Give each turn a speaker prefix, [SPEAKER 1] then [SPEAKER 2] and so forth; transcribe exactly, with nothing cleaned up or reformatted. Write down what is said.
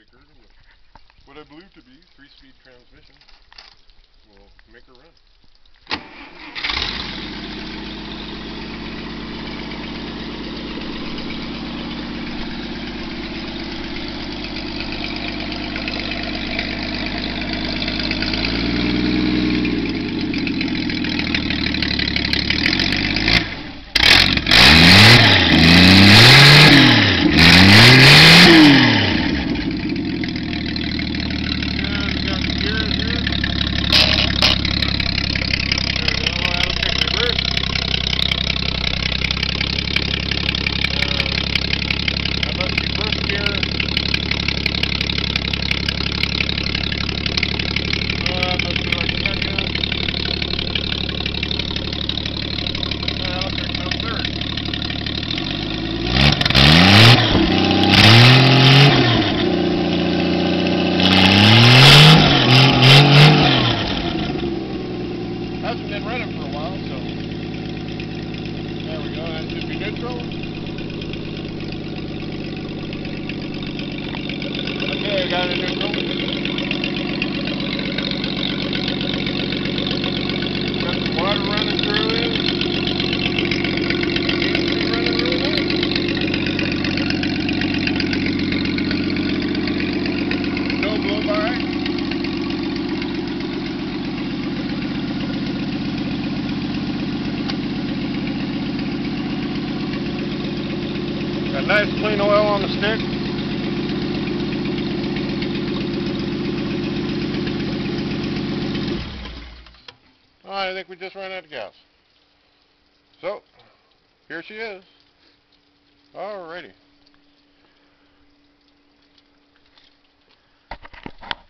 [SPEAKER 1] breaker with what I believe to be three-speed transmission will make her run. Hasn't been running for a while, so there we go. That should be neutral. Okay, I got it neutral. Got some water running through it. Seems to be running really nice. No blow by. Got nice clean oil on the stick. Oh, I think we just ran out of gas. So, here she is. Alrighty.